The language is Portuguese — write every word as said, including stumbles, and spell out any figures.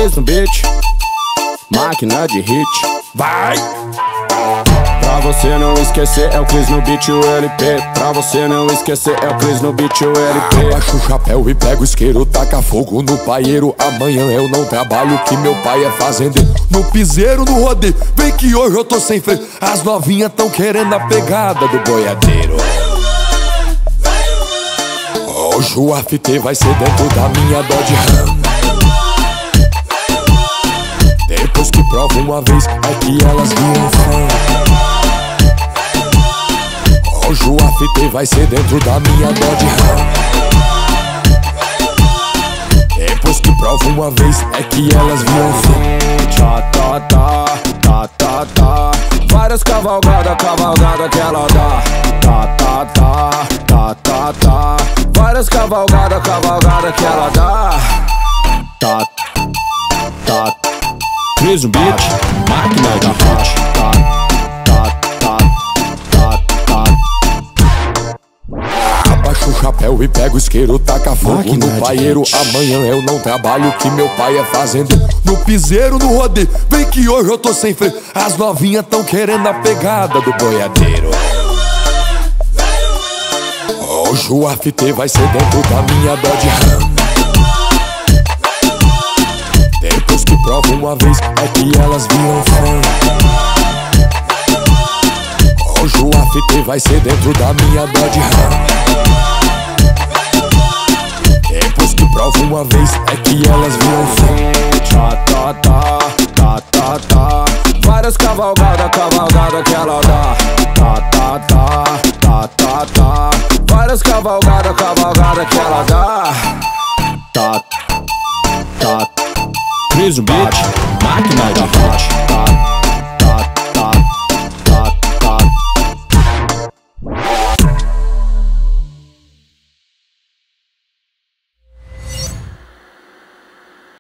Cris no beat, máquina de hit. Vai! Pra você não esquecer é o Cris no beat, o L P. Pra você não esquecer é o Cris no beat, o L P. Abaixa o chapéu e pega o isqueiro, taca fogo no paieiro. Amanhã eu não trabalho, que meu pai é fazendeiro. No piseiro, no rodeio, vem que hoje eu tô sem freio. As novinhas tão querendo a pegada do boiadeiro. Hoje o after vai ser dentro da minha Dodge Ram. Depois que prova uma vez, é que elas viram fã. Hoje o after vai ser dentro da minha Dodge Ram. Depois que prova uma vez, é que elas viram fã. Tá, tá, tá, tá, tá, tá. Várias cavalgadas, cavalgada que ela dá. Tá, tá, tá, tá, tá, tá. Várias cavalgadas, cavalgada que ela dá. Tá, tá, Cris no beat, máquina de hit. Tá, tá, tá, tá, tá. Abaixa o chapéu e pega o isqueiro, taca fogo Máquina no paieiro. de hit. Amanhã eu não trabalho, que meu pai é fazendeiro. No piseiro, no rodeio, vem que hoje eu tô sem freio. As novinhas tão querendo a pegada do boiadeiro. Hoje o after vai ser dentro da minha Dodge Ram. Depois que prova uma vez, é que elas viram fã. Hoje o after vai ser dentro da minha Dodge Ram. Depois que prova uma vez, é que elas viram fã. Tá, tá, tá, tá, tá, tá. Várias cavalgadas, cavalgada que ela dá. Tá, tá, tá, tá, tá, tá. Várias cavalgadas, cavalgada que ela dá. Tá, tá, Cris no beat, máquina de hit. Tá,